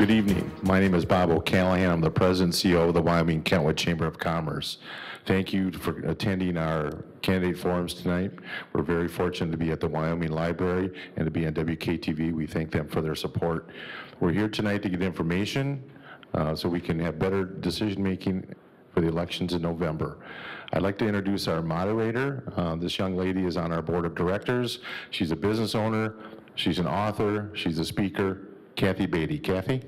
Good evening. My name is Bob O'Callahan. I'm the President and CEO of the Wyoming-Kentwood Chamber of Commerce. Thank you for attending our candidate forums tonight. We're very fortunate to be at the Wyoming Library and to be on WKTV. We thank them for their support. We're here tonight to get information so we can have better decision-making for the elections in November. I'd like to introduce our moderator. This young lady is on our board of directors. She's a business owner. She's an author. She's a speaker. Kathy Beatty. Kathy?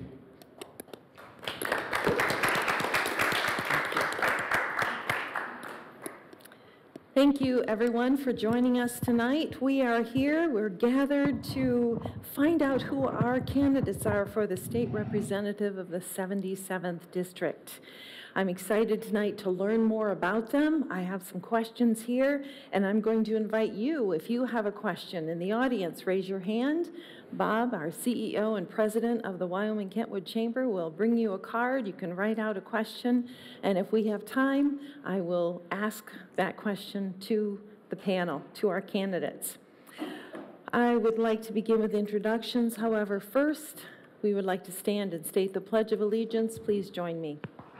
Thank you, everyone, for joining us tonight. We're gathered to find out who our candidates are for the state representative of the 77th District. I'm excited tonight to learn more about them. I have some questions here, and I'm going to invite you, if you have a question in the audience, raise your hand. Bob, our CEO and president of the Wyoming-Kentwood Chamber, will bring you a card. You can write out a question, and if we have time, I will ask that question to the panel, to our candidates. I would like to begin with introductions. However, first, we would like to stand and state the Pledge of Allegiance. Please join me.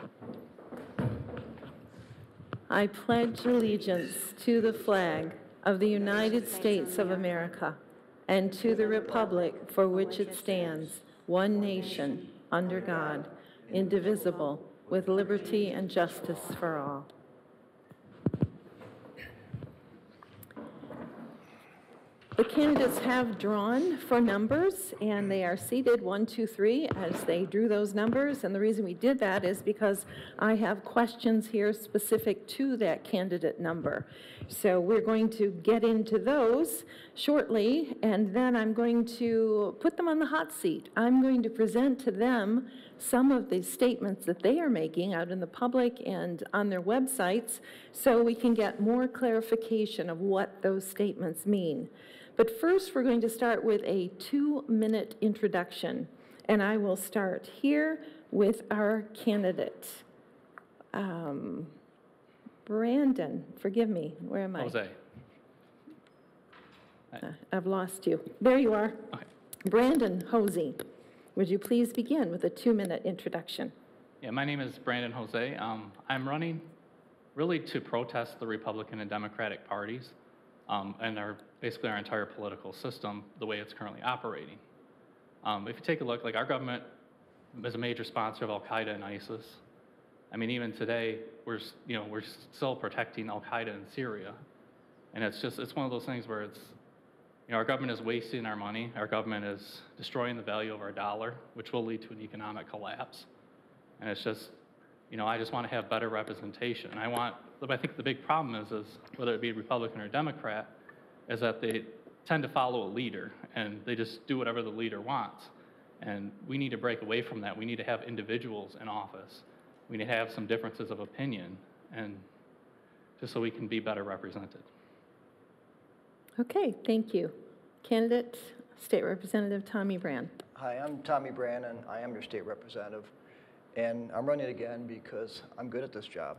I pledge allegiance to the flag of the United States of America and to the republic for which it stands, one nation, under God, indivisible, with liberty and justice for all. The candidates have drawn for numbers, and they are seated 1, 2, 3 as they drew those numbers. And the reason we did that is because I have questions here specific to that candidate number. So we're going to get into those shortly, and then I'm going to put them on the hot seat. I'm going to present to them some of the statements that they are making out in the public and on their websites so we can get more clarification of what those statements mean. But first, we're going to start with a 2-minute introduction, and I will start here with our candidate. Brandon, forgive me, where am I? Jose. I've lost you. There you are. Okay. Brandon Hosey, would you please begin with a 2-minute introduction? Yeah, my name is Brandon Jose. I'm running really to protest the Republican and Democratic parties and basically our entire political system, the way it's currently operating. If you take a look, like our government is a major sponsor of Al-Qaeda and ISIS. I mean, even today, we're still protecting Al-Qaeda in Syria. And it's one of those things where our government is wasting our money. Our government is destroying the value of our dollar, which will lead to an economic collapse. And it's just, I just want to have better representation. I think the big problem is whether it be Republican or Democrat, is that they tend to follow a leader, and they just do whatever the leader wants. And we need to break away from that. We need to have individuals in office. We need to have some differences of opinion, and just so we can be better represented. Okay, thank you. Candidate, State Representative Tommy Brand. Hi, I'm Tommy Brand, and I am your state representative. And I'm running again because I'm good at this job.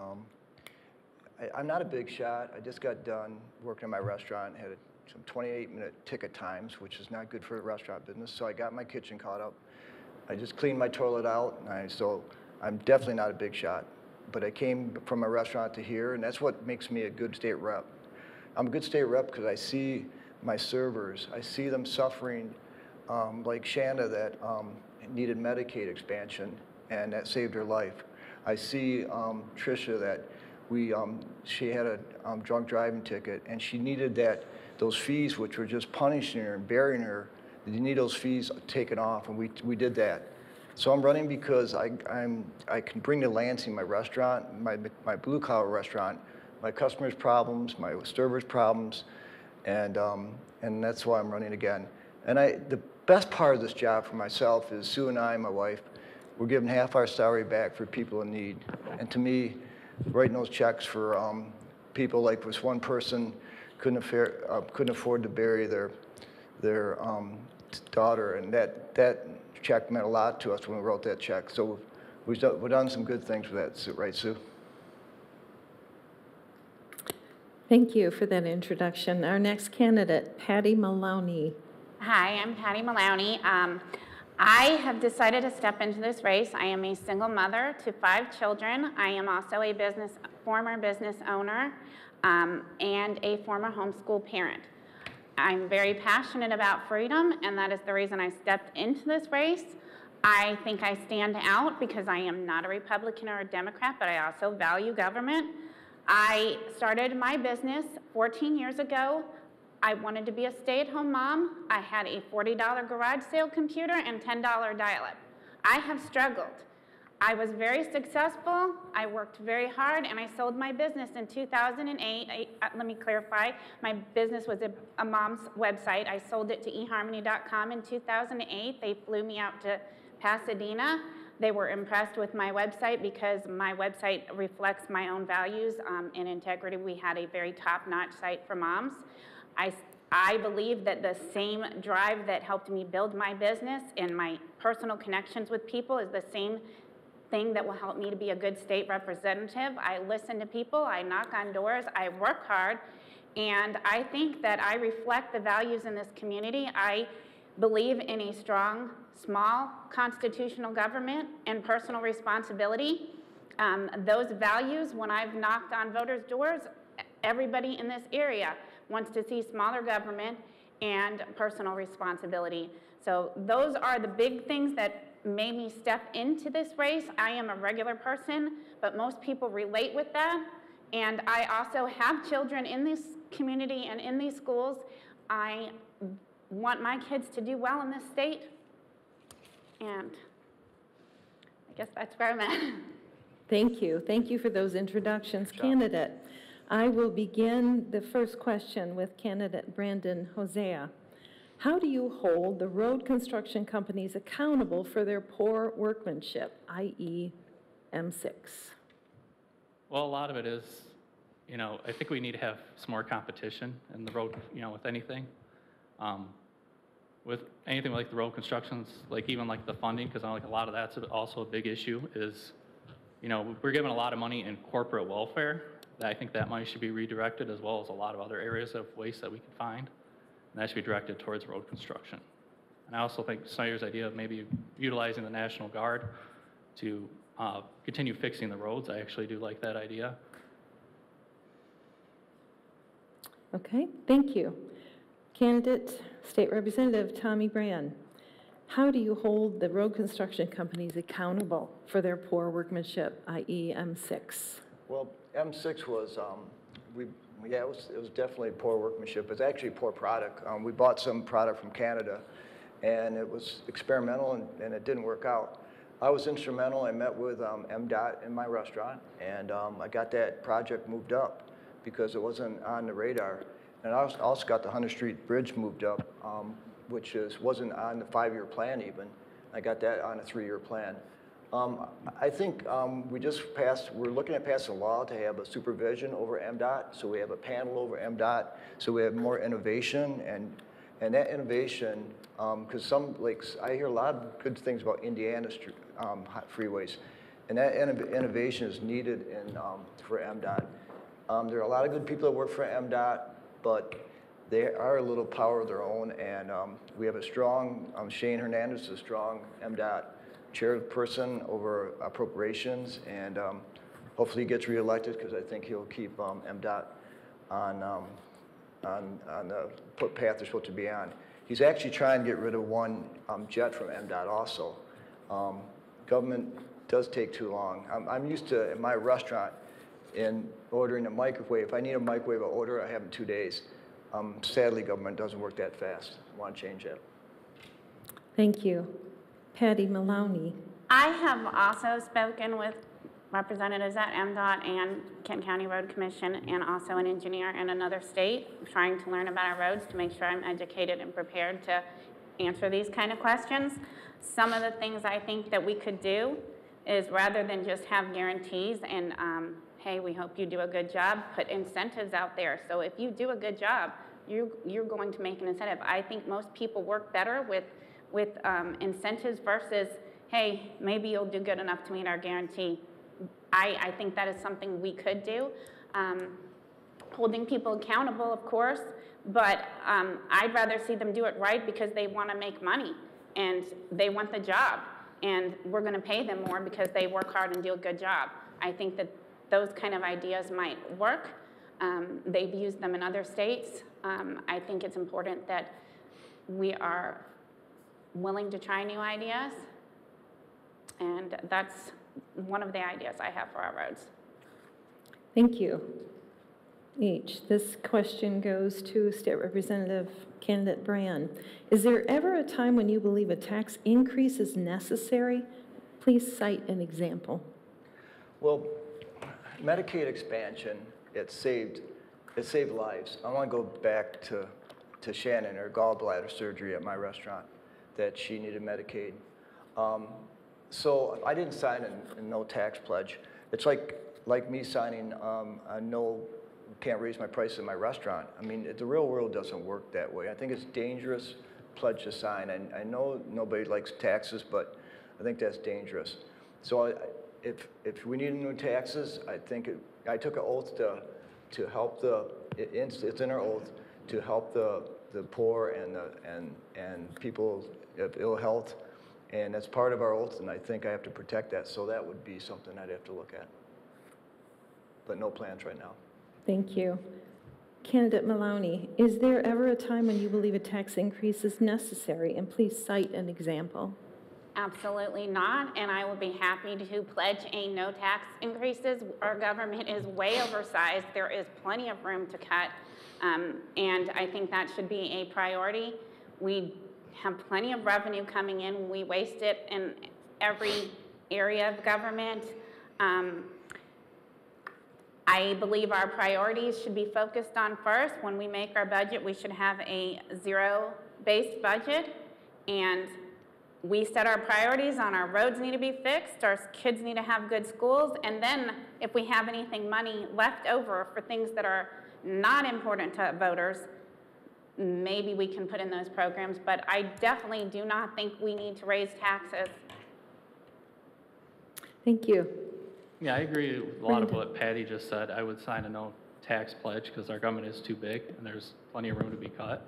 I'm not a big shot. I just got done working in my restaurant, had some 28-minute ticket times, which is not good for the restaurant business, so I got my kitchen caught up. I just cleaned my toilet out, and so I'm definitely not a big shot. But I came from a restaurant to here, and that's what makes me a good state rep. I'm a good state rep because I see my servers. I see them suffering, like Shanda that needed Medicaid expansion, and that saved her life. I see Tricia that she had a drunk driving ticket, and she needed those fees, which were just punishing her and burying her. You need those fees taken off, and we did that. So I'm running because I can bring to Lansing, my restaurant, my blue collar restaurant, my customers' problems, my servers' problems, and that's why I'm running again. And the best part of this job for myself is Sue and I, my wife, we're giving half our salary back for people in need. And to me, writing those checks for people like this one person couldn't afford to bury their daughter, and that check meant a lot to us when we wrote that check. So we've done some good things with that, right, Sue? Thank you for that introduction. Our next candidate, Patty Maloney. Hi, I'm Patty Maloney. I have decided to step into this race. I am a single mother to 5 children. I am also a former business owner and a former homeschool parent. I'm very passionate about freedom, and that is the reason I stepped into this race. I think I stand out because I am not a Republican or a Democrat, but I also value government. I started my business 14 years ago. I wanted to be a stay-at-home mom. I had a $40 garage sale computer and $10 dial-up. I have struggled. I was very successful. I worked very hard, and I sold my business in 2008. Let me clarify. My business was a mom's website. I sold it to eharmony.com in 2008. They flew me out to Pasadena. They were impressed with my website because my website reflects my own values and integrity. We had a very top-notch site for moms. I believe that the same drive that helped me build my business and my personal connections with people is the same thing that will help me to be a good state representative. I listen to people, I knock on doors, I work hard, and I think that I reflect the values in this community. I believe in a strong, small, constitutional government and personal responsibility. Those values, when I've knocked on voters' doors, everybody in this area wants to see smaller government and personal responsibility. So those are the big things that made me step into this race. I am a regular person, but most people relate with that. And I also have children in this community and in these schools. I want my kids to do well in this state. And I guess that's where I'm at. Thank you. Thank you for those introductions, candidate. I will begin the first question with candidate Brandon Hosea. How do you hold the road construction companies accountable for their poor workmanship, i.e. M6? Well, a lot of it is, I think we need to have some more competition in the road, with anything. With anything like the road constructions, like even like the funding, because like a lot of that's also a big issue is, we're giving a lot of money in corporate welfare. I think that money should be redirected as well as a lot of other areas of waste that we can find. And that should be directed towards road construction. And I also think Snyder's idea of maybe utilizing the National Guard to continue fixing the roads, I actually do like that idea. Okay, thank you. Candidate State Representative Tommy Brand, how do you hold the road construction companies accountable for their poor workmanship, i.e. M6? Well, M6 was, it was definitely poor workmanship. It's actually poor product. We bought some product from Canada, and it was experimental, and it didn't work out. I was instrumental. I met with MDOT in my restaurant, and I got that project moved up because it wasn't on the radar. And I also got the 100th Street Bridge moved up, which wasn't on the 5-year plan even. I got that on a 3-year plan. I think we're looking at passing a law to have a supervision over MDOT, so we have a panel over MDOT, so we have more innovation, and that innovation, because I hear a lot of good things about Indiana freeways, and that innovation is needed for MDOT. There are a lot of good people that work for MDOT, but they are a little power of their own, and we have a strong, Shane Hernandez is a strong MDOT chairperson over appropriations, and hopefully he gets reelected because I think he'll keep MDOT on the path they're supposed to be on. He's actually trying to get rid of one jet from MDOT also. Government does take too long. I'm used to, in my restaurant, in ordering a microwave. If I need a microwave, I'll order it, I have it in 2 days. Sadly, government doesn't work that fast. I want to change that. Thank you. Patty Maloney. I have also spoken with representatives at MDOT and Kent County Road Commission and also an engineer in another state trying to learn about our roads to make sure I'm educated and prepared to answer these kind of questions. Some of the things I think that we could do is rather than just have guarantees and hey, we hope you do a good job, put incentives out there. So if you do a good job, you're going to make an incentive. I think most people work better with incentives versus, hey, maybe you'll do good enough to meet our guarantee. I think that is something we could do. Holding people accountable, of course, but I'd rather see them do it right because they want to make money. and they want the job, and we're going to pay them more because they work hard and do a good job. I think that those kind of ideas might work. They've used them in other states. I think it's important that we are willing to try new ideas, and that's one of the ideas I have for our roads. Thank you. This question goes to State Representative candidate Brand. Is there ever a time when you believe a tax increase is necessary? Please cite an example. Well, Medicaid expansion, it saved lives. I want to go back to Shannon, her gallbladder surgery at my restaurant, that she needed Medicaid. So I didn't sign a no tax pledge. It's like me signing a no, can't raise my price in my restaurant. I mean, the real world doesn't work that way. I think it's dangerous pledge to sign. I know nobody likes taxes, but I think that's dangerous. So if we need new taxes, I think I took an oath to help it's in our oath to help the poor and people of ill health, and that's part of our oath, and I think I have to protect that. So that would be something I'd have to look at, but no plans right now. Thank you. Candidate Maloney, is there ever a time when you believe a tax increase is necessary? And please cite an example. Absolutely not, and I would be happy to pledge a no tax increases. Our government is way oversized. There is plenty of room to cut, and I think that should be a priority. We have plenty of revenue coming in. We waste it in every area of government. I believe our priorities should be focused on first. When we make our budget, we should have a zero-based budget, and we set our priorities on our roads need to be fixed, our kids need to have good schools, and then if we have anything money left over for things that are not important to voters, maybe we can put in those programs, but I definitely do not think we need to raise taxes. Thank you. Yeah, I agree with a lot of what Patty just said. I would sign a no tax pledge because our government is too big and there's plenty of room to be cut.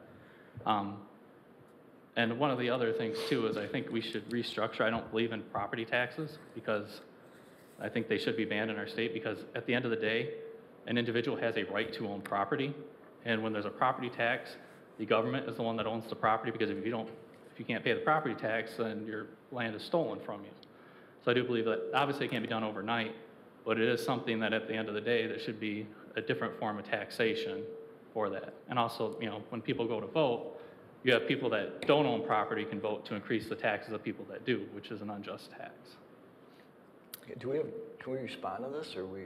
And one of the other things too is I think we should restructure. I don't believe in property taxes because I think they should be banned in our state, because at the end of the day, an individual has a right to own property. And when there's a property tax, the government is the one that owns the property, because if you can't pay the property tax, then your land is stolen from you. So I do believe that obviously it can't be done overnight, but it is something that at the end of the day, there should be a different form of taxation for that. And also, you know, when people go to vote, you have people that don't own property can vote to increase the taxes of people that do, which is an unjust tax. Okay, can we respond to this, or we?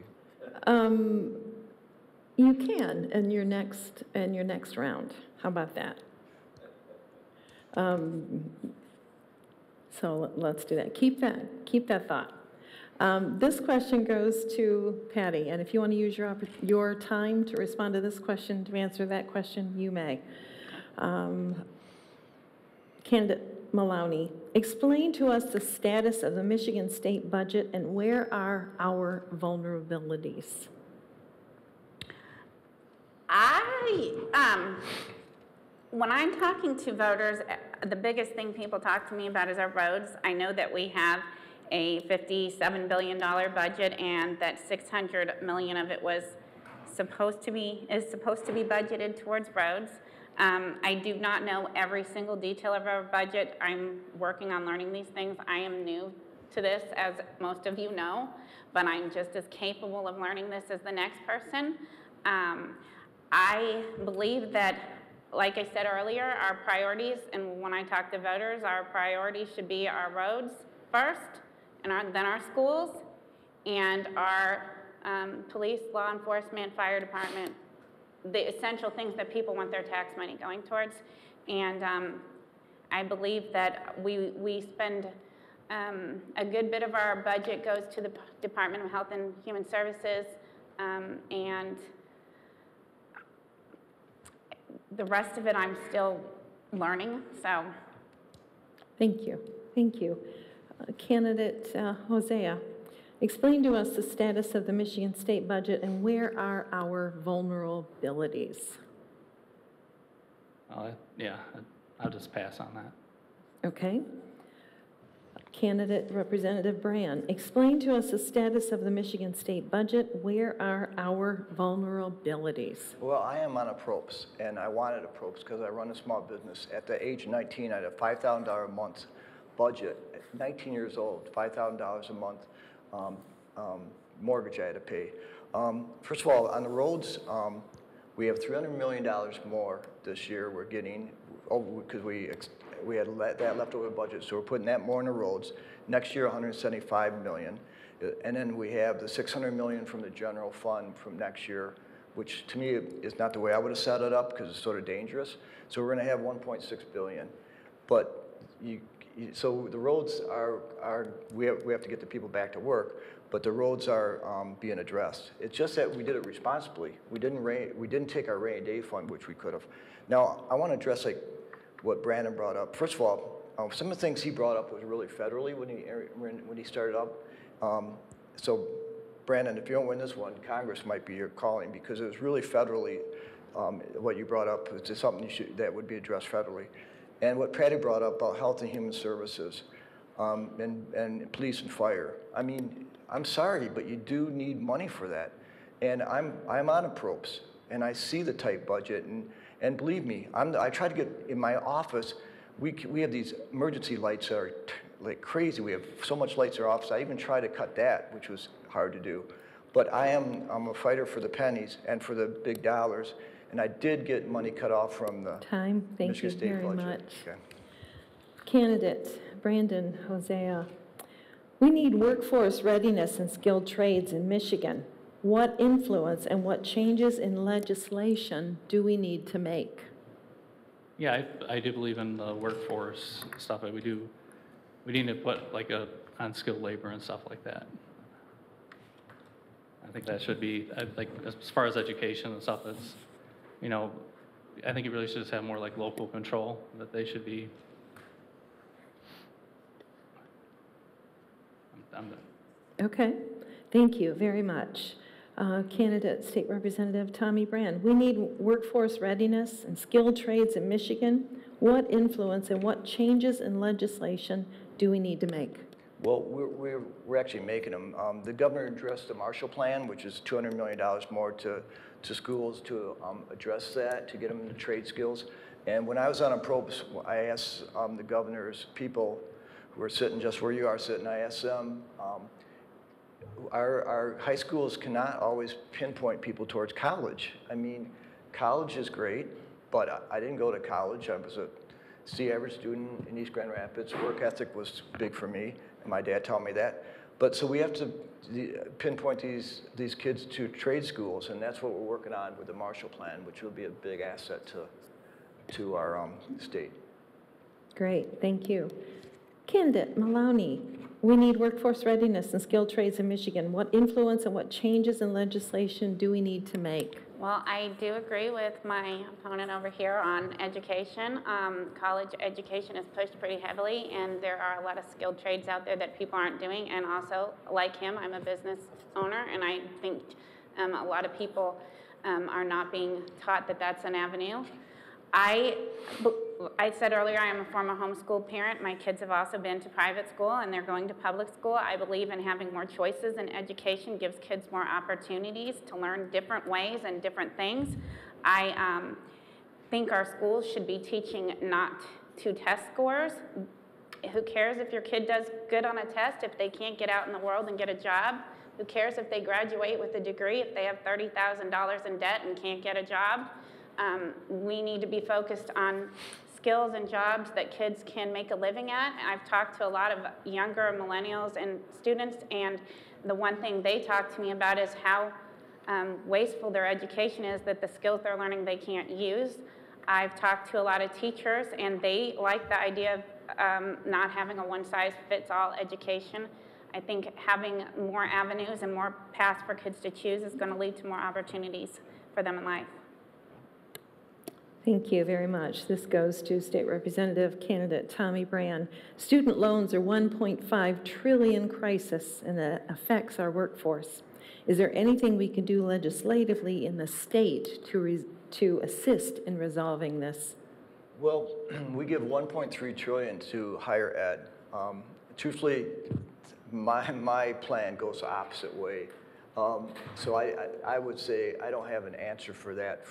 You can in your next round. How about that? So let's do that. Keep that thought. This question goes to Patty, and if you want to use your time to respond to this question, to answer that question, you may. Candidate Maloney, explain to us the status of the Michigan state budget and where are our vulnerabilities? When I'm talking to voters, the biggest thing people talk to me about is our roads. I know that we have a $57 billion budget, and that $600 million of it is supposed to be budgeted towards roads. I do not know every single detail of our budget. I'm working on learning these things. I am new to this, as most of you know, but I'm just as capable of learning this as the next person. I believe that, like I said earlier, our priorities, and when I talk to voters, our priorities should be our roads first, and then our schools, and our police, law enforcement, fire department, the essential things that people want their tax money going towards. And I believe that we spend a good bit of our budget goes to the Department of Health and Human Services, and the rest of it I'm still learning, so. Thank you. Thank you. Candidate Hosea, explain to us the status of the Michigan state budget and where are our vulnerabilities? Yeah, I'll just pass on that. Okay. Candidate Representative Brand, explain to us the status of the Michigan State budget. Where are our vulnerabilities? Well, I am on a PROPS, and I wanted a PROPS because I run a small business. At the age of 19, I had a $5,000 a month budget. At 19 years old, $5,000 a month mortgage I had to pay. First of all, on the roads, we have $300 million more this year we're getting, because we had that leftover budget, so we're putting that more in the roads. Next year, $175 million. And then we have the $600 million from the general fund from next year, which to me is not the way I would have set it up because it's sort of dangerous. So we're going to have $1.6 billion. But so the roads we have to get the people back to work, but the roads are being addressed. It's just that we did it responsibly. We didn't take our rainy day fund, which we could have. Now, I want to address what Brandon brought up. First of all, some of the things he brought up was really federally when he started up. So, Brandon, if you don't win this one, Congress might be your calling, because it was really federally. What you brought up is something that would be addressed federally. And what Patty brought up about health and human services, and police and fire. I mean, I'm sorry, but you do need money for that. And I'm on a PROPS, and I see the tight budget, and believe me, I try to get in my office. We have these emergency lights that are like crazy. We have so much lights in our office. I even tried to cut that, which was hard to do. But I'm a fighter for the pennies and for the big dollars. And I did get money cut off from the Time. Thank Michigan you State very budget. much. Okay. Candidate Brandon Hosea, we need workforce readiness and skilled trades in Michigan. What influence and what changes in legislation do we need to make? Yeah, I do believe in the workforce stuff. We need to put like on skilled labor and stuff like that. I think that should be, like, as far as education and stuff, that's, I think it really should just have more like local control, that they should be. I'm done. Okay, thank you very much. Candidate State Representative Tommy Brand, we need workforce readiness and skilled trades in Michigan. What influence and what changes in legislation do we need to make? Well, we're actually making them. The governor addressed the Marshall Plan, which is $200 million more to schools to address that, to get them into trade skills. And when I was on a PROPS, I asked the governor's people who are sitting just where you are sitting, I asked them, our high schools cannot always pinpoint people towards college. I mean, college is great, but I didn't go to college. I was a C average student in East Grand Rapids. Work ethic was big for me, and my dad taught me that. But so we have to pinpoint these kids to trade schools, and that's what we're working on with the Marshall Plan, which will be a big asset to our state. Great, thank you. Candidate Maloney, we need workforce readiness and skilled trades in Michigan. What influence and what changes in legislation do we need to make? Well, I do agree with my opponent over here on education. College education is pushed pretty heavily, and there are a lot of skilled trades out there that people aren't doing. And also, like him, I'm a business owner, and I think a lot of people are not being taught that that's an avenue. I said earlier I am a former homeschool parent. My kids have also been to private school, and they're going to public school. I believe in having more choices, and education gives kids more opportunities to learn different ways and different things. I think our schools should be teaching not to test scores. Who cares if your kid does good on a test if they can't get out in the world and get a job? Who cares if they graduate with a degree if they have $30,000 in debt and can't get a job? We need to be focused on skills and jobs that kids can make a living at. I've talked to a lot of younger millennials and students, and the one thing they talk to me about is how wasteful their education is, that the skills they're learning they can't use. I've talked to a lot of teachers, and they like the idea of not having a one-size-fits-all education. I think having more avenues and more paths for kids to choose is going to lead to more opportunities for them in life. Thank you very much. This goes to State Representative candidate Tommy Brand. Student loans are $1.5 trillion crisis, and it affects our workforce. Is there anything we can do legislatively in the state to assist in resolving this? Well, we give 1.3 trillion to higher ed. Truthfully, my plan goes the opposite way. So I would say I don't have an answer for that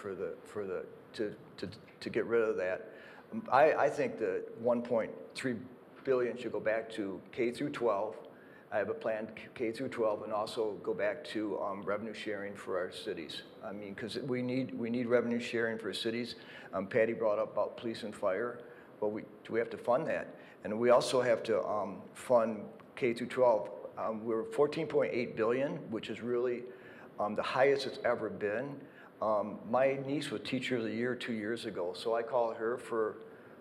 to get rid of that. I think the 1.3 billion should go back to K through 12. I have a plan K through 12 and also go back to revenue sharing for our cities. I mean, because we need revenue sharing for cities. Patty brought up about police and fire. Well, we have to fund that. And we also have to fund K through 12. We're 14.8 billion, which is really the highest it's ever been. My niece was Teacher of the Year 2 years ago, so I call her for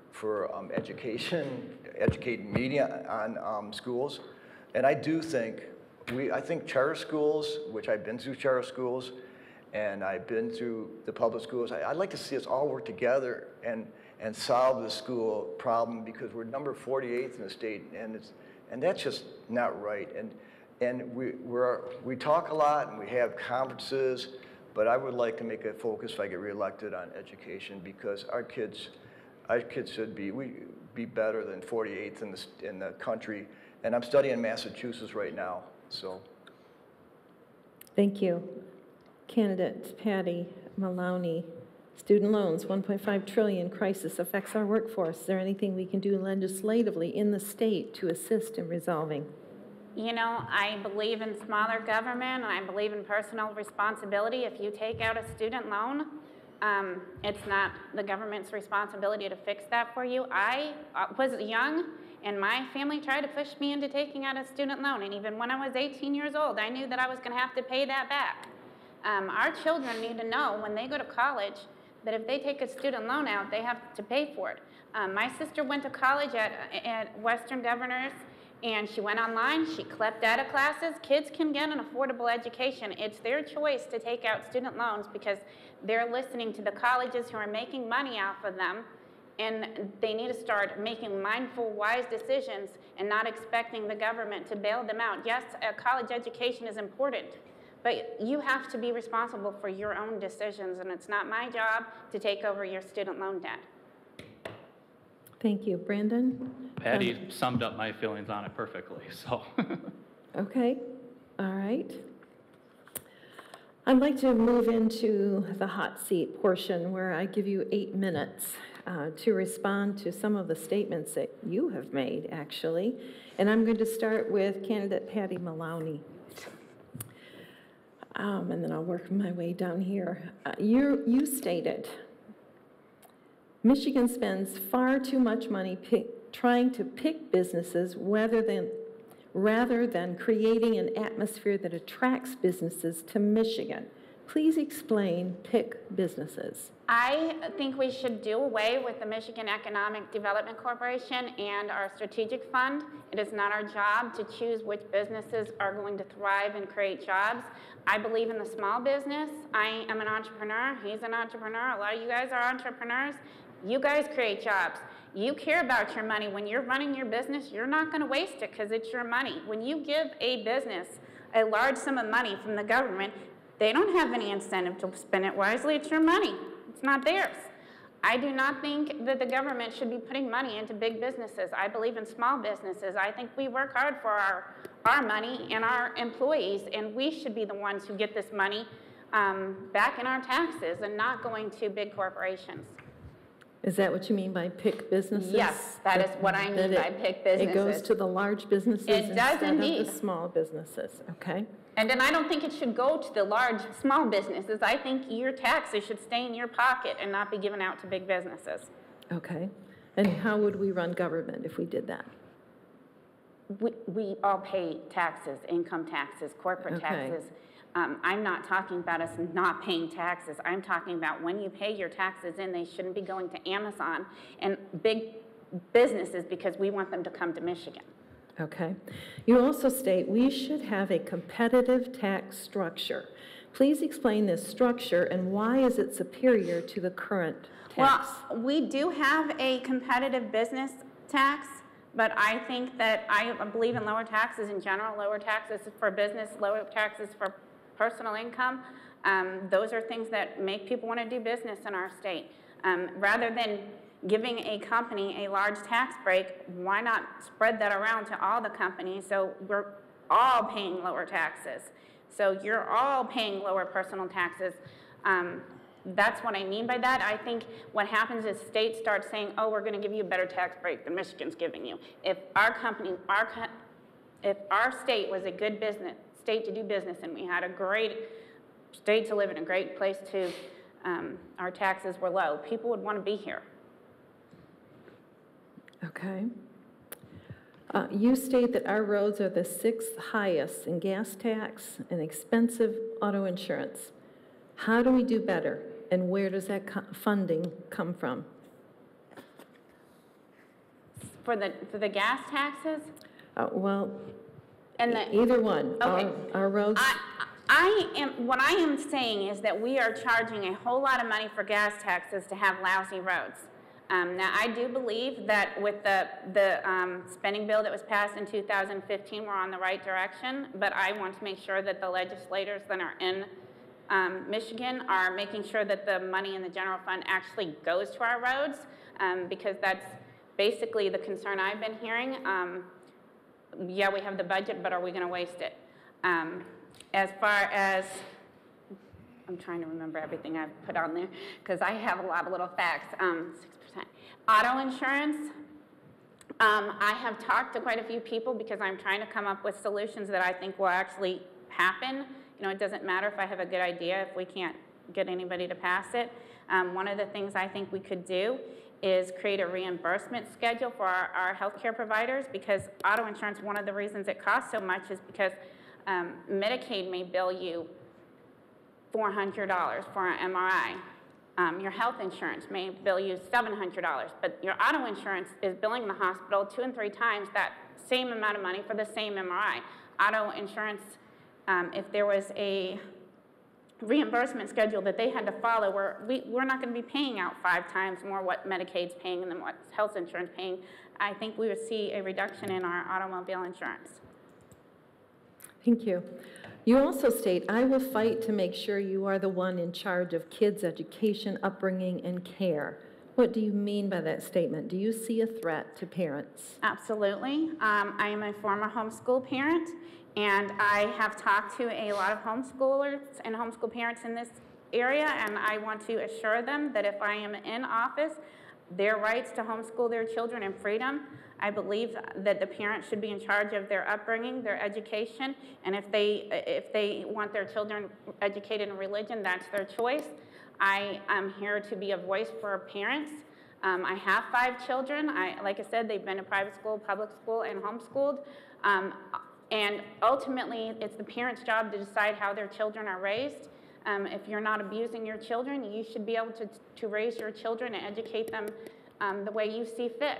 educating media on schools. And I do think, I think charter schools, which I've been through charter schools, and I've been through the public schools, I'd like to see us all work together and solve the school problem, because we're number 48th in the state, and that's just not right. And we talk a lot and we have conferences, but I would like to make a focus if I get reelected on education, because our kids should be better than 48th in the country. And I'm studying in Massachusetts right now, so. Thank you. Candidate Patty Maloney, student loans, 1.5 trillion, crisis affects our workforce. Is there anything we can do legislatively in the state to assist in resolving? You know, I believe in smaller government, and I believe in personal responsibility. If you take out a student loan, it's not the government's responsibility to fix that for you. I was young, and my family tried to push me into taking out a student loan, and even when I was 18 years old, I knew that I was going to have to pay that back. Our children need to know when they go to college that if they take a student loan out, they have to pay for it. My sister went to college at Western Governors, and she went online, she clept out of classes. Kids can get an affordable education. It's their choice to take out student loans because they're listening to the colleges who are making money off of them, and they need to start making mindful, wise decisions and not expecting the government to bail them out. Yes, a college education is important, but you have to be responsible for your own decisions, and it's not my job to take over your student loan debt. Thank you. Brandon? Patty summed up my feelings on it perfectly, so. Okay, all right. I'd like to move into the hot seat portion where I give you 8 minutes to respond to some of the statements that you have made, actually. And I'm going to start with candidate Patty Maloney. And then I'll work my way down here. You stated, Michigan spends far too much money trying to pick businesses rather than creating an atmosphere that attracts businesses to Michigan. Please explain pick businesses. I think we should do away with the Michigan Economic Development Corporation and our strategic fund. It is not our job to choose which businesses are going to thrive and create jobs. I believe in the small business. I am an entrepreneur. He's an entrepreneur. A lot of you guys are entrepreneurs. You guys create jobs. You care about your money. When you're running your business, you're not going to waste it because it's your money. When you give a business a large sum of money from the government, they don't have any incentive to spend it wisely. It's your money. It's not theirs. I do not think that the government should be putting money into big businesses. I believe in small businesses. I think we work hard for our money and our employees, and we should be the ones who get this money back in our taxes and not going to big corporations. Is that what you mean by pick businesses? Yes, that is what I mean by pick businesses. It goes to the large businesses instead of the small businesses, okay? And then I don't think it should go to the large, small businesses. I think your taxes should stay in your pocket and not be given out to big businesses. Okay. And how would we run government if we did that? We all pay taxes, income taxes, corporate taxes. I'm not talking about us not paying taxes. I'm talking about when you pay your taxes in, they shouldn't be going to Amazon and big businesses because we want them to come to Michigan. Okay. You also state we should have a competitive tax structure. Please explain this structure and why is it superior to the current tax? Well, we do have a competitive business tax, but I think that I believe in lower taxes in general, lower taxes for business, lower taxes for personal income. Those are things that make people want to do business in our state. Rather than giving a company a large tax break, why not spread that around to all the companies so we're all paying lower taxes? So you're all paying lower personal taxes. That's what I mean by that. I think what happens is states start saying, oh, we're going to give you a better tax break than Michigan's giving you. If our state was a good business state to do business and we had a great state to live in, a great place to, our taxes were low, people would want to be here. Okay. You state that our roads are the 6th highest in gas tax and expensive auto insurance. How do we do better, and where does that funding come from? For the gas taxes? Well, and either one. Okay. Our roads. What I am saying is that we are charging a whole lot of money for gas taxes to have lousy roads. Now, I do believe that with the spending bill that was passed in 2015, we're on the right direction, but I want to make sure that the legislators that are in Michigan are making sure that the money in the general fund actually goes to our roads, because that's basically the concern I've been hearing. Yeah, we have the budget, but are we going to waste it? As far as, I'm trying to remember everything I've put on there, because I have a lot of little facts. 6%. Auto insurance, I have talked to quite a few people because I'm trying to come up with solutions that I think will actually happen. You know, it doesn't matter if I have a good idea if we can't get anybody to pass it. One of the things I think we could do is create a reimbursement schedule for our healthcare providers, because auto insurance, one of the reasons it costs so much is because Medicaid may bill you $400 for an MRI. Your health insurance may bill you $700, but your auto insurance is billing the hospital 2 and 3 times that same amount of money for the same MRI. Auto insurance, if there was a reimbursement schedule that they had to follow, we're not going to be paying out 5 times more what Medicaid's paying than what health insurance paying. I think we would see a reduction in our automobile insurance. Thank you. You also state, I will fight to make sure you are the one in charge of kids' education, upbringing, and care. What do you mean by that statement? Do you see a threat to parents? Absolutely. I am a former homeschool parent, and I have talked to a lot of homeschoolers and homeschool parents in this area, and I want to assure them that if I am in office, their rights to homeschool their children and freedom, I believe that the parents should be in charge of their upbringing, their education, and if they want their children educated in religion, that's their choice. I am here to be a voice for parents. I have 5 children. Like I said, they've been in private school, public school, and homeschooled. And ultimately, it's the parents' job to decide how their children are raised. If you're not abusing your children, you should be able to raise your children and educate them the way you see fit.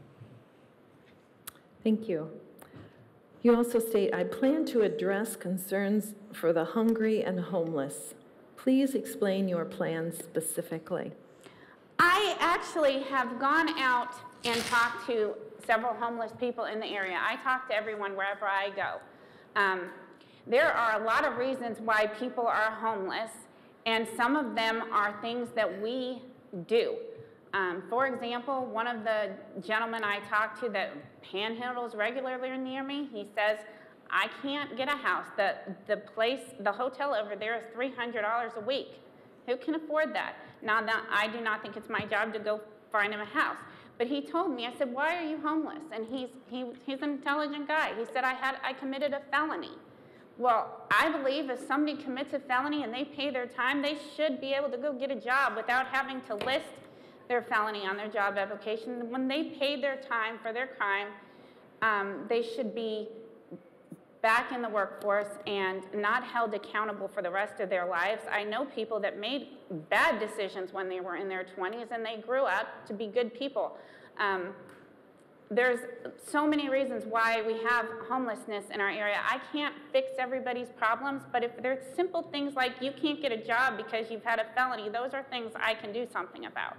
Thank you. You also state, I plan to address concerns for the hungry and homeless. Please explain your plans specifically. I actually have gone out and talked to several homeless people in the area. I talk to everyone wherever I go. There are a lot of reasons why people are homeless, and some of them are things that we do. For example, one of the gentlemen I talked to that panhandles regularly near me, he says, I can't get a house. The hotel over there is $300 a week. Who can afford that? Now, I do not think it's my job to go find him a house. But he told me, I said, why are you homeless? And he's an intelligent guy. He said, I committed a felony. Well, I believe if somebody commits a felony and they pay their time, they should be able to go get a job without having to list their felony on their job application. When they paid their time for their crime, they should be back in the workforce and not held accountable for the rest of their lives. I know people that made bad decisions when they were in their 20s and they grew up to be good people. There's so many reasons why we have homelessness in our area. I can't fix everybody's problems, but if there's simple things like you can't get a job because you've had a felony, those are things I can do something about.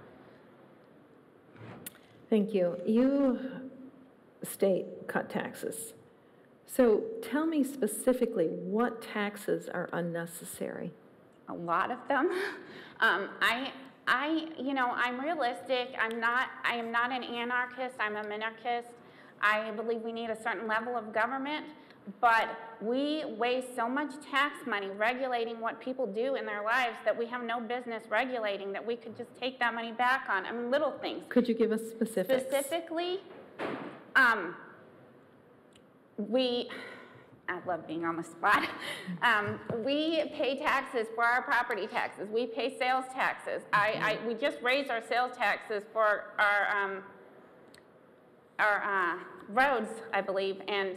Thank you. You state cut taxes. So tell me specifically what taxes are unnecessary? A lot of them. I'm realistic. I am not an anarchist. I'm a minarchist. I believe we need a certain level of government, but we waste so much tax money regulating what people do in their lives that we have no business regulating, that we could just take that money back on. I mean, little things. Could you give us specifics? Specifically, I love being on the spot. We pay taxes for our property taxes. We pay sales taxes. We just raised our sales taxes for our roads, I believe, and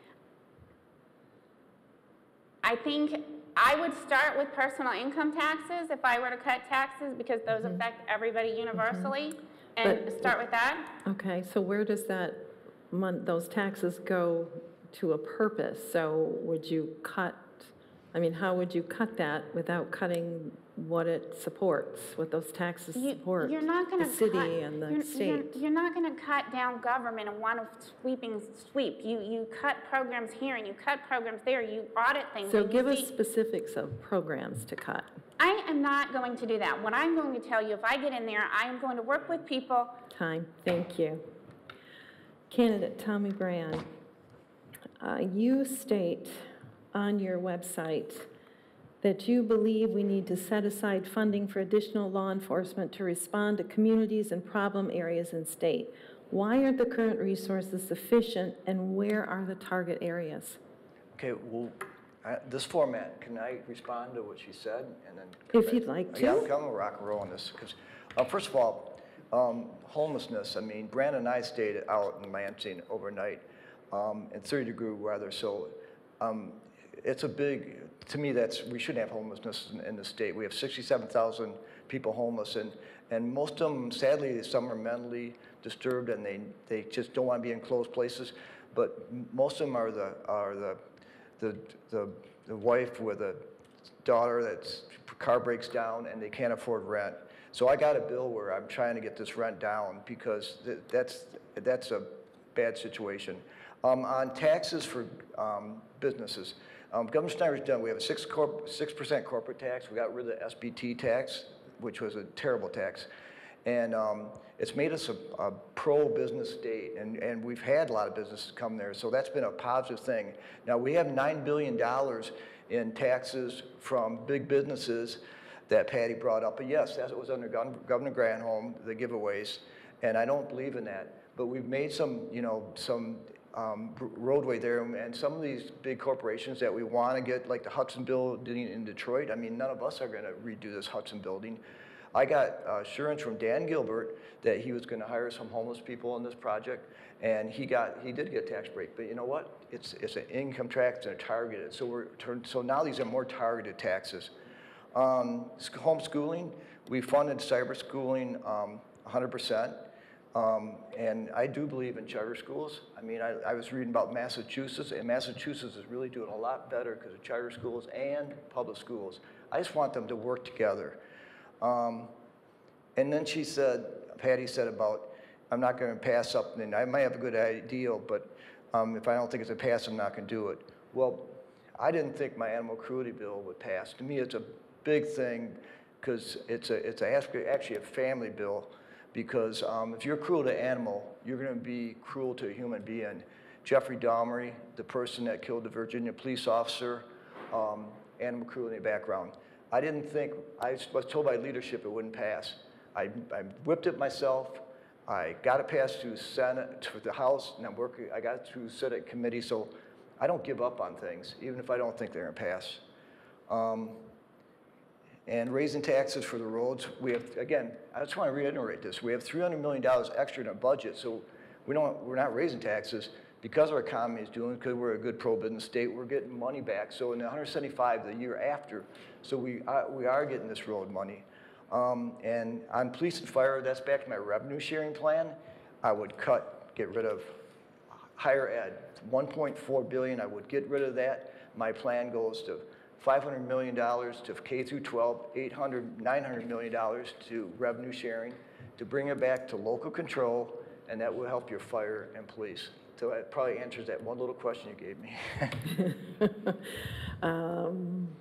I think I would start with personal income taxes if I were to cut taxes, because those affect everybody universally, and start with that. Okay, so where does those taxes go to a purpose? So would you cut, how would you cut that without cutting what it supports, what those taxes support? You're not going to the city and the state. You're not going to cut down government in one sweeping sweep. You cut programs here and you cut programs there. You audit things. So give us specifics of programs to cut. I am not going to do that. What I'm going to tell you, if I get in there, I am going to work with people. Time. Thank you. Candidate Tommy Brand, you state on your website that you believe we need to set aside funding for additional law enforcement to respond to communities and problem areas in state. Why aren't the current resources sufficient, and where are the target areas? Okay, well, this format, can I respond to what she said? And then if you'd like to. Yeah, I'm going to rock and roll on this. Because, first of all, homelessness, Brandon and I stayed out in Lansing overnight in 30-degree weather, so it's a big, to me, we shouldn't have homelessness in the state. We have 67,000 people homeless, and most of them, sadly, some are mentally disturbed and they just don't want to be in closed places. But most of them are the wife with a daughter that's car breaks down and they can't afford rent. So I got a bill where I'm trying to get this rent down, because that's a bad situation. On taxes for businesses, Governor Snyder's done. We have a 6% corporate tax. We got rid of the SBT tax, which was a terrible tax. And it's made us a pro-business state, and we've had a lot of businesses come there, so that's been a positive thing. Now, we have $9 billion in taxes from big businesses that Patty brought up, but yes, that was under Governor Granholm, the giveaways, and I don't believe in that. But we've made some roadway there, and some of these big corporations that we want to get, like the Hudson building in Detroit, none of us are going to redo this Hudson building. I got assurance from Dan Gilbert that he was going to hire some homeless people in this project, and he did get a tax break. But you know what? It's an income tax and a targeted. So now these are more targeted taxes. Homeschooling, we funded cyber schooling 100%. And I do believe in charter schools. I was reading about Massachusetts, and Massachusetts is really doing a lot better because of charter schools and public schools. I just want them to work together. And then Patty said about, I'm not going to pass something. I might have a good idea, but if I don't think it's a pass, I'm not going to do it. Well, I didn't think my animal cruelty bill would pass. To me, it's a big thing because it's actually a family bill. Because if you're cruel to an animal, you're going to be cruel to a human being. Jeffrey Dahmer, the person that killed the Virginia police officer, animal cruelty background. I was told by leadership it wouldn't pass. I whipped it myself. I got it passed through Senate, to the House, and I got it through Senate committee, so I don't give up on things, even if I don't think they're going to pass. And raising taxes for the roads, we have, again, I just want to reiterate this, we have $300 million extra in our budget, so we're not raising taxes because our economy is doing, because we're a good pro-business state, we're getting money back. So in the 175 the year after, so we are getting this road money. And on police and fire, that's back to my revenue sharing plan. I would get rid of higher ed, $1.4 billion, I would get rid of that. My plan goes to $500 million to K through 12, $900 million to revenue sharing, to bring it back to local control, and that will help your fire and police. So that probably answers that one little question you gave me.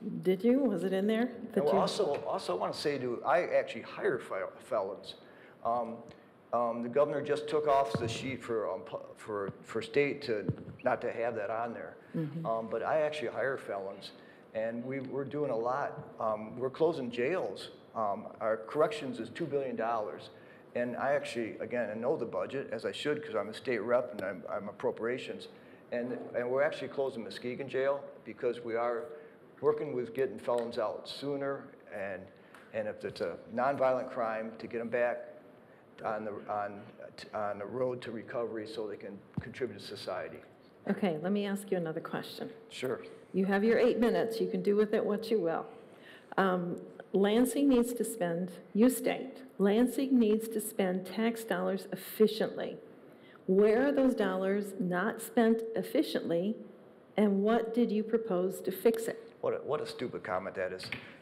Did you? Was it in there? that And you- also, I want to say, I actually hire felons. The governor just took off the sheet for state not to have that on there. But I actually hire felons, and we're doing a lot. We're closing jails. Our corrections is $2 billion. And I actually, again, I know the budget, as I should, because I'm a state rep and I'm appropriations. And we're actually closing Muskegon jail because we are working with getting felons out sooner, and if it's a nonviolent crime, to get them back on the road to recovery so they can contribute to society. Okay, let me ask you another question. Sure. You have your 8 minutes. You can do with it what you will. Lansing needs to spend, you state, Lansing needs to spend tax dollars efficiently. Where are those dollars not spent efficiently, and what did you propose to fix it? What a stupid comment that is.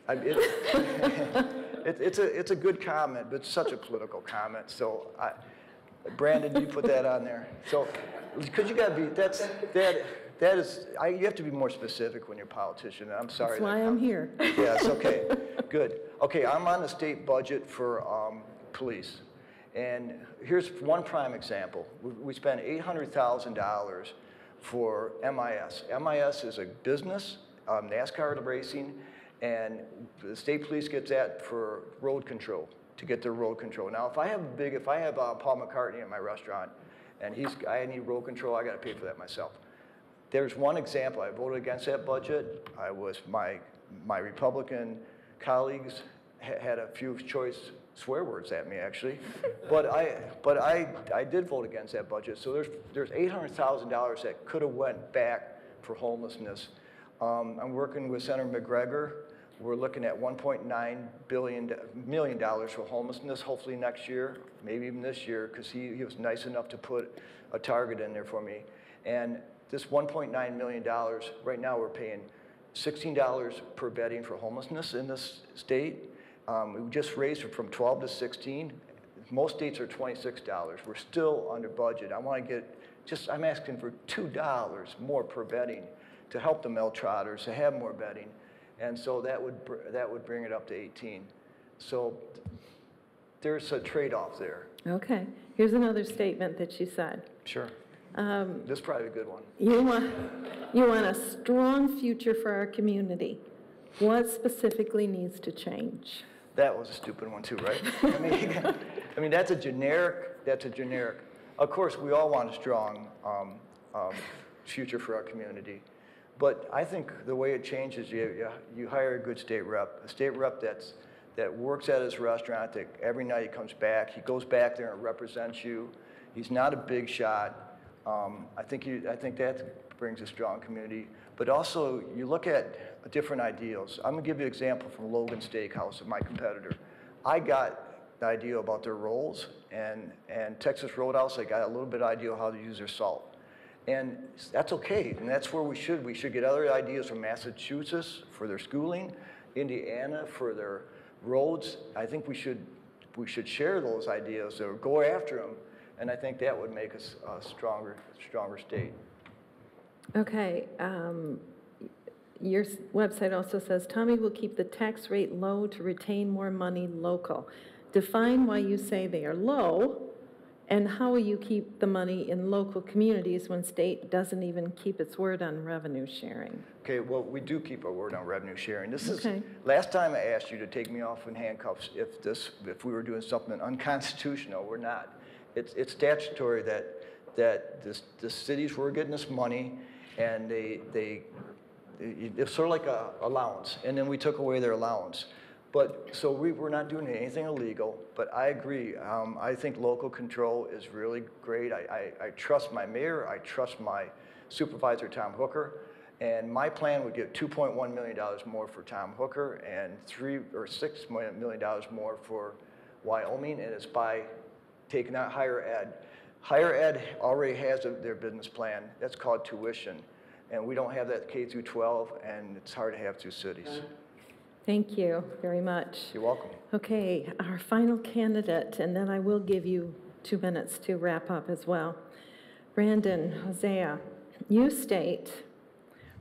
It's a good comment, but it's such a political comment. So, Brandon, you put that on there. So, because you got to be, you have to be more specific when you're a politician. I'm sorry. That's why I'm here. Yeah, it's okay. Good. Okay, I'm on the state budget for police. And here's one prime example. We spent $800,000 for MIS. MIS is a business, NASCAR racing, and the state police gets that for road control, to get their road control. Now, if I have Paul McCartney at my restaurant, and I need road control, I got to pay for that myself. There's one example. I voted against that budget. My Republican colleagues had a few choice swear words at me, actually, but I did vote against that budget. So there's $800,000 that could have went back for homelessness. I'm working with Senator McGregor. We're looking at $1.9 million for homelessness, hopefully next year, maybe even this year, because he was nice enough to put a target in there for me. And this $1.9 million, right now we're paying $16 per bedding for homelessness in this state. We just raised it from 12 to 16. Most states are $26. We're still under budget. I'm asking for $2 more per bedding to help the Trotters to have more bedding. And so that would bring it up to 18. So there's a trade-off there. Okay. Here's another statement that you said. Sure. This is probably a good one. You want a strong future for our community. What specifically needs to change? That was a stupid one too, right? I mean, that's a generic. Of course, we all want a strong future for our community. But I think the way it changes, you hire a good state rep, that works at his restaurant, that every night he comes back, he goes back there and represents you. He's not a big shot. I think that brings a strong community. But also, you look at different ideals. I'm gonna give you an example from Logan Steakhouse, my competitor. I got the idea about their rolls, and Texas Roadhouse, I got a little bit of idea how to use their salt. And that's okay, and that's where we should get other ideas from Massachusetts for their schooling, Indiana for their roads. I think we should share those ideas or go after them, and I think that would make us a stronger state. Okay. Your website also says Tommy will keep the tax rate low to retain more money local. Define why you say they are low. And how will you keep the money in local communities when state doesn't even keep its word on revenue sharing? Okay, well, we do keep our word on revenue sharing. This is, okay. Last time I asked you to take me off in handcuffs if we were doing something unconstitutional. We're not. It's statutory that the cities were getting this money, and it's sort of like a allowance, and then we took away their allowance. But, so we're not doing anything illegal, but I agree. I think local control is really great. I trust my mayor, I trust my supervisor, Tom Hooker, and my plan would give $2.1 million more for Tom Hooker and $3 or $6 million more for Wyoming, and it's by taking out higher ed. Higher ed already has their business plan. That's called tuition, and we don't have that K through 12, and it's hard to have through cities. Thank you very much. You're welcome. Okay, our final candidate, and then I will give you 2 minutes to wrap up as well. Brandon Hosea, you state,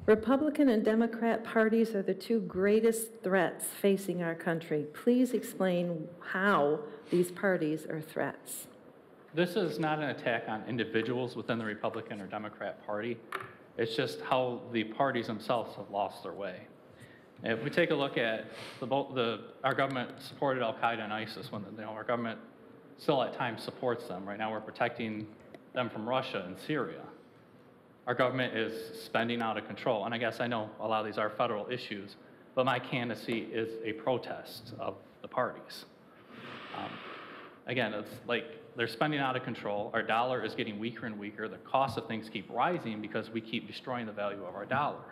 Republican and Democrat parties are the two greatest threats facing our country. Please explain how these parties are threats. This is not an attack on individuals within the Republican or Democrat Party. It's just how the parties themselves have lost their way. If we take a look at our government supported Al-Qaeda and ISIS when our government still at times supports them. Right now we're protecting them from Russia and Syria. Our government is spending out of control. And I guess I know a lot of these are federal issues, but my candidacy is a protest of the parties. Again, it's like they're spending out of control. Our dollar is getting weaker and weaker. The cost of things keep rising because we keep destroying the value of our dollar.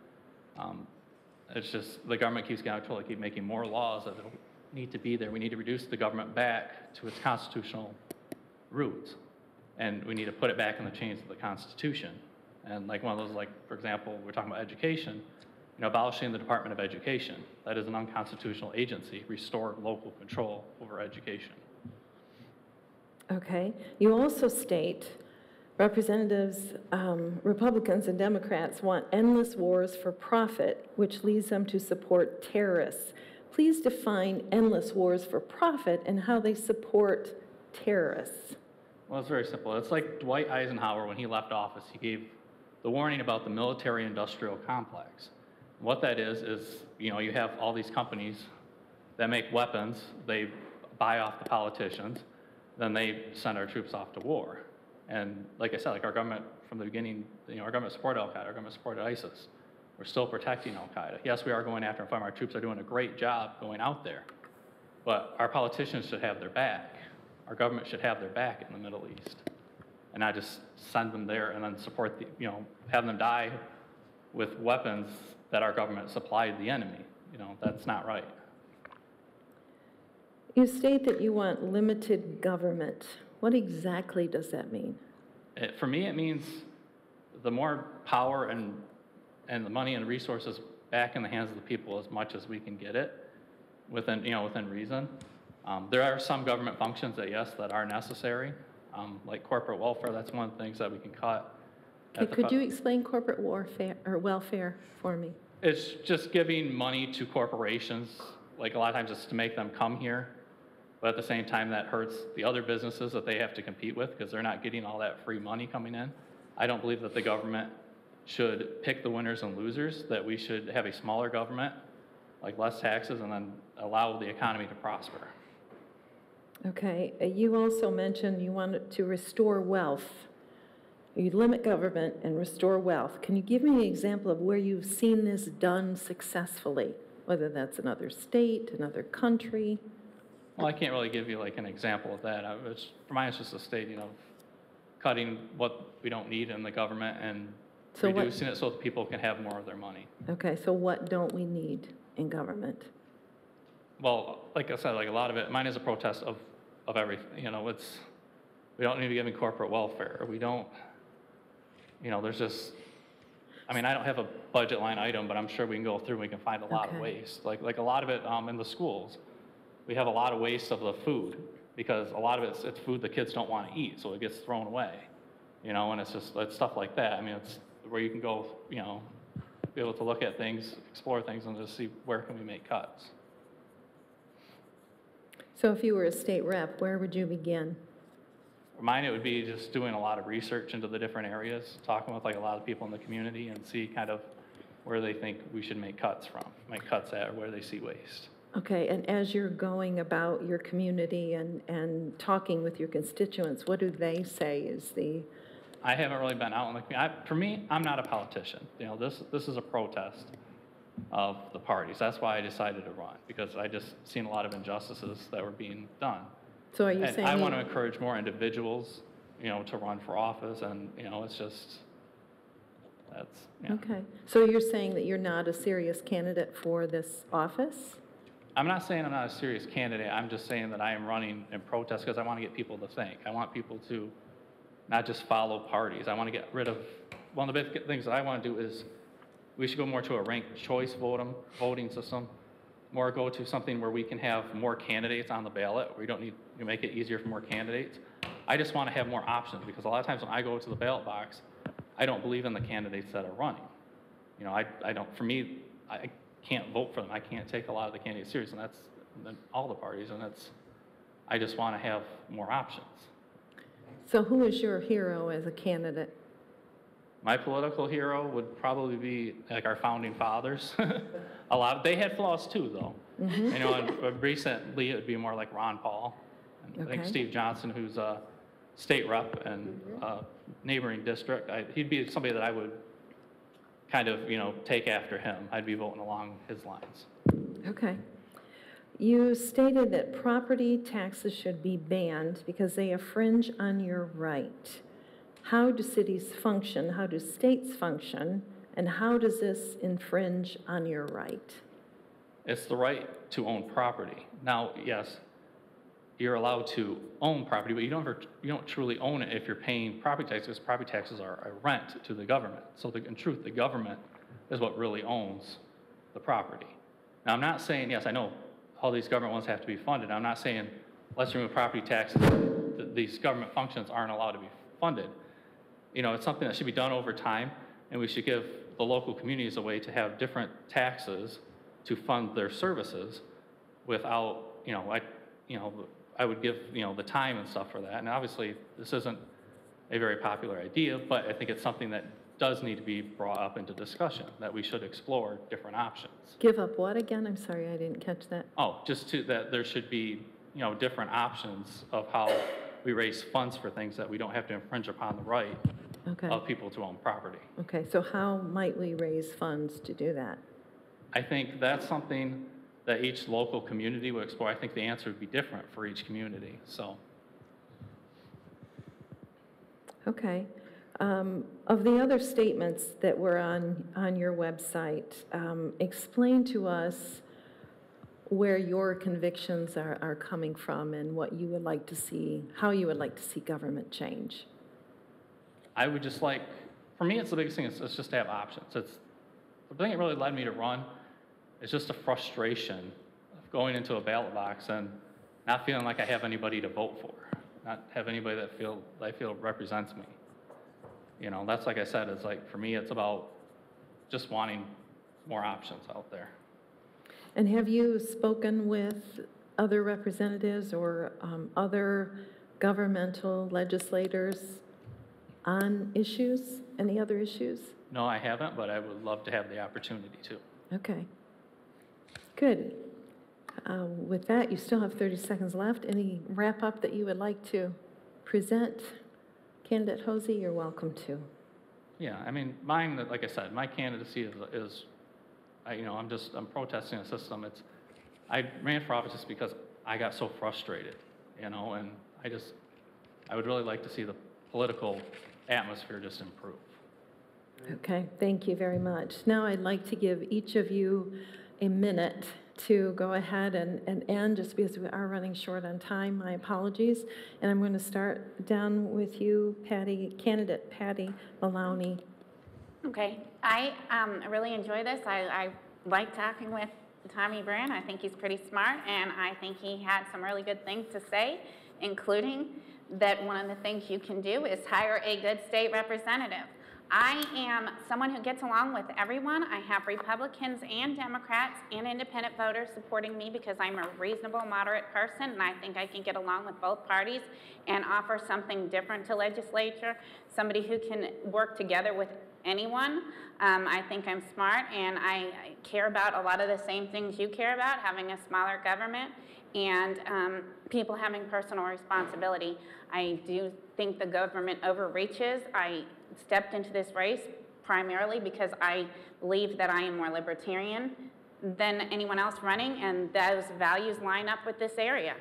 It's just the government keeps getting out of control. They keep making more laws that don't need to be there. We need to reduce the government back to its constitutional roots. And we need to put it back in the chains of the Constitution. And like one of those, like, for example, we're talking about education, abolishing the Department of Education. That is an unconstitutional agency. Restore local control over education. Okay. You also state Representatives, Republicans and Democrats want endless wars for profit, which leads them to support terrorists. Please define endless wars for profit and how they support terrorists. Well, it's very simple. It's like Dwight Eisenhower, when he left office, he gave the warning about the military-industrial complex. What that is, you have all these companies that make weapons, they buy off the politicians, then they send our troops off to war. And like I said, like our government from the beginning, our government supported Al-Qaeda, our government supported ISIS. We're still protecting Al-Qaeda. Yes, we are going after them. Our troops are doing a great job going out there. But our politicians should have their back. Our government should have their back in the Middle East. And not just send them there and then support have them die with weapons that our government supplied the enemy. That's not right. You state that you want limited government. What exactly does that mean? For me, it means the more power and the money and resources back in the hands of the people as much as we can get it within reason. There are some government functions that are necessary, like corporate welfare. That's one of the things that we can cut. Okay, could you explain corporate warfare or welfare for me? It's just giving money to corporations. Like a lot of times it's to make them come here, but at the same time that hurts the other businesses that they have to compete with because they're not getting all that free money coming in. I don't believe that the government should pick the winners and losers, that we should have a smaller government, like less taxes, and then allow the economy to prosper. Okay, you also mentioned you wanted to restore wealth. You limit government and restore wealth. Can you give me an example of where you've seen this done successfully, whether that's another state, another country? Well, I can't really give you like an example of that. For mine, it's just a state, cutting what we don't need in the government and reducing it so that people can have more of their money. Okay, so what don't we need in government? Well, like I said, like a lot of it, mine is a protest of everything. We don't need to be giving corporate welfare. We don't, there's just, I don't have a budget line item, but I'm sure we can go through and we can find a lot of waste. Like a lot of it in the schools, we have a lot of waste of the food because a lot of it's food the kids don't want to eat, so it gets thrown away. And it's stuff like that. It's where you can go, be able to look at things, explore things, and just see where can we make cuts. So if you were a state rep, where would you begin? For mine, it would be just doing a lot of research into the different areas, talking with like a lot of people in the community and see kind of where they think we should make cuts at, or where they see waste. Okay, and as you're going about your community and talking with your constituents, what do they say is the... I haven't really been out in the community. For me, I'm not a politician. This is a protest of the parties. That's why I decided to run, because I just seen a lot of injustices that were being done. So are you saying... I want to encourage more individuals, to run for office, and, it's just, that's... Okay, so you're saying that you're not a serious candidate for this office? I'm not saying I'm not a serious candidate. I'm just saying that I am running in protest because I want to get people to think. I want people to not just follow parties. I want to get rid of, one of the big things that I want to do is we should go more to a ranked choice voting system, more go to something where we can have more candidates on the ballot. We don't need to make it easier for more candidates. I just want to have more options because a lot of times when I go to the ballot box, I don't believe in the candidates that are running. You know, I don't, for me, I can't vote for them. I can't take a lot of the candidates serious, and that's all the parties, and I just want to have more options. So who is your hero as a candidate? My political hero would probably be like our founding fathers. They had flaws too, though. You know, and recently it would be more like Ron Paul. And I think Okay. Steve Johnson, who's a state rep and neighboring district, he'd be somebody that I would kind of, you know, take after him. I'd be voting along his lines. Okay. You stated that property taxes should be banned because they infringe on your right. How do cities function? How do states function? And how does this infringe on your right? It's the right to own property. Now, yes, you're allowed to own property, but you don't truly own it if you're paying property taxes. Property taxes are a rent to the government. So in truth, the government is what really owns the property. Now, I'm not saying, yes, I know all these government ones have to be funded. I'm not saying let's remove property taxes. These government functions aren't allowed to be funded. You know, it's something that should be done over time, and we should give the local communities a way to have different taxes to fund their services without, I would give, the time and stuff for that. And obviously, this isn't a very popular idea, but I think it's something that does need to be brought up into discussion, that we should explore different options. Give up what again? I'm sorry, I didn't catch that. Oh, that there should be, different options of how we raise funds for things that we don't have to infringe upon the right Okay. of people to own property. Okay, so how might we raise funds to do that? I think that's something that each local community would explore. I think the answer would be different for each community, so. Okay. Of the other statements that were on your website, explain to us where your convictions are coming from and what you would like to see, how you would like to see government change. I would just like, for me, it's the biggest thing, it's just to have options. The thing that really led me to run is just a frustration of going into a ballot box and not feeling like I have anybody to vote for, not have anybody that I feel represents me. That's like I said, it's like, for me, it's about just wanting more options out there. And have you spoken with other representatives or other governmental legislators on issues, any other issues? No, I haven't, but I would love to have the opportunity to. Okay. Good. With that, you still have 30 seconds left. Any wrap-up that you would like to present? Candidate Hosey, you're welcome to. Yeah, I mean, mine, like I said, my candidacy is I'm protesting a system. I ran for office just because I got so frustrated, and I would really like to see the political atmosphere just improve. Okay, thank you very much. Now I'd like to give each of you a minute to go ahead and end, just because we are running short on time. My apologies. And I'm going to start down with you, candidate Patty Maloney. Okay, I really enjoy this. I like talking with Tommy Brand. I think he's pretty smart, and I think he had some really good things to say, including that one of the things you can do is hire a good state representative. I am someone who gets along with everyone. I have Republicans and Democrats and independent voters supporting me because I'm a reasonable, moderate person, and I think I can get along with both parties and offer something different to legislature, somebody who can work together with anyone. I think I'm smart, and I care about a lot of the same things you care about, having a smaller government and people having personal responsibility. I do think the government overreaches. I stepped into this race primarily because I believe that I am more libertarian than anyone else running, and those values line up with this area.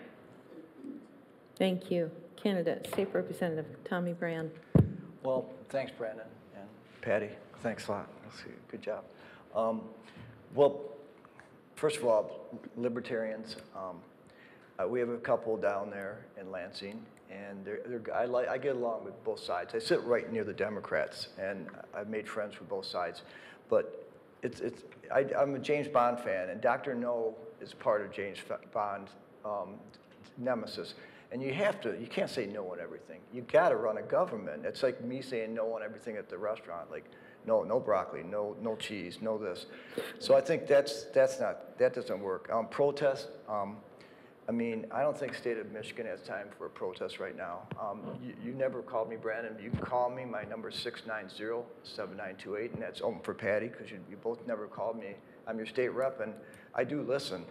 Thank you. Candidate, State Representative Tommy Brand. Well, thanks, Brandon and Patty. Thanks a lot. Good job. Well, first of all, libertarians. We have a couple down there in Lansing, and I get along with both sides. I sit right near the Democrats, and I've made friends with both sides. But I'm a James Bond fan, and Dr. No is part of James Bond's nemesis. And you can't say no on everything. You got to run a government. It's like me saying no on everything at the restaurant. Like, no broccoli, no cheese, no this. So I think that doesn't work. Protest, I mean, I don't think state of Michigan has time for a protest right now. You never called me, Brandon. You can call me. My number is 690-7928, and that's open for Patty, because you both never called me. I'm your state rep, and I do listen.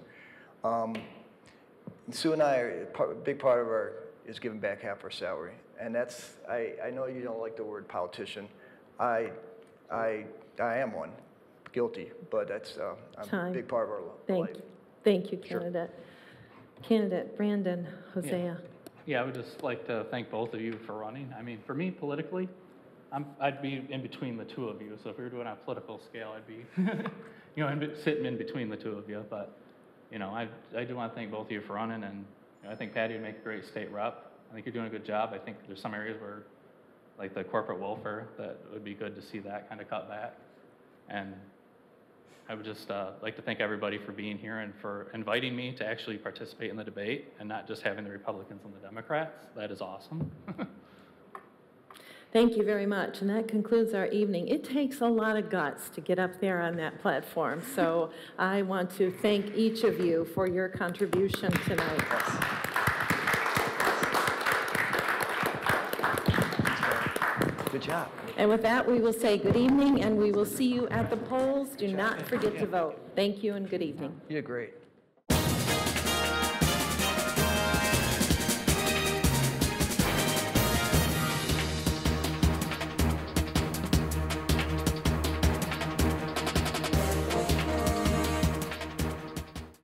Sue and I, a big part of our is giving back half our salary, and that's, I know you don't like the word politician. I am one, guilty, but that's a big part of our life. Thank you, candidate. Sure. Candidate Brandon Hosea. Yeah, I would just like to thank both of you for running. I mean, for me, politically, I'd be in between the two of you. So if we were doing it on a political scale, I'd be, you know, sitting in between the two of you. But, you know, I do want to thank both of you for running, and you know, I think Patty would make a great state rep. I think you're doing a good job. I think there's some areas where, like the corporate welfare, that would be good to see that kind of cut back. And I would just like to thank everybody for being here and for inviting me to actually participate in the debate and not just having the Republicans and the Democrats. That is awesome. Thank you very much, and that concludes our evening. It takes a lot of guts to get up there on that platform, so I want to thank each of you for your contribution tonight. Good job. And with that, we will say good evening, and we will see you at the polls. Do not forget to vote. Thank you and good evening. You did great.